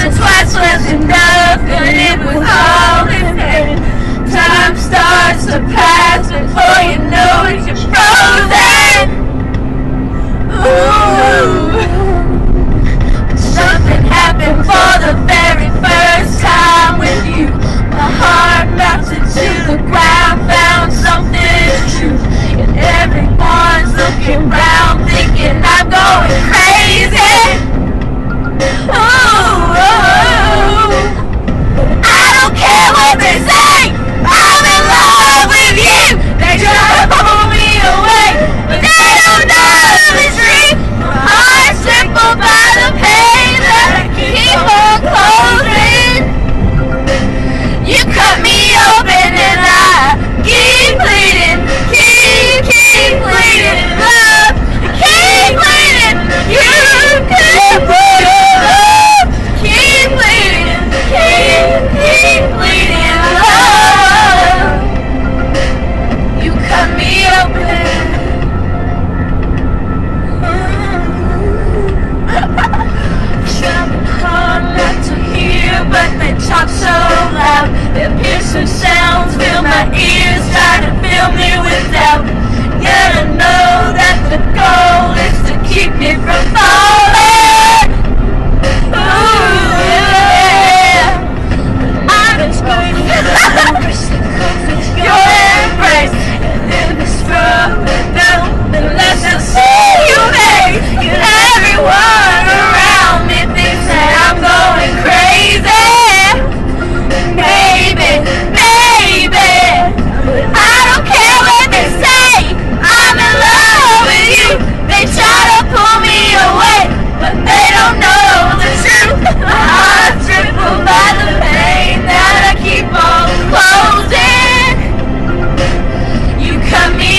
twice was enough, and it was all in vain. Time starts to pass before you know it, you're frozen. Ooh. Something happened for the very first time with you. My heart melted to the ground, found something true. And everyone's looking round, thinking I'm going crazy. Ooh, I don't care what they say, I'm in love with you. They try to pull me away, but they don't know the truth. My heart's crippled by the pain that I keep on closing. You cut me open and I keep bleeding, keep bleeding, love, keep bleeding, you keep bleeding, love, keep bleeding, keep bleeding, love. You cut me open. Trying hard not to hear, but they talk so loud. Their piercing sounds fill my ears, try to fill me with doubt. Gotta know that the goal is to keep me from falling. Ooh, yeah. I'm explaining your embrace, and in this rough down, unless I see you, babe, and everyone around me thinks that I'm going crazy. Baby, I don't care what they say, I'm in love with you. They try to pull me away, but they don't know the truth. My heart's crippled by the pain that I keep on closing. You cut me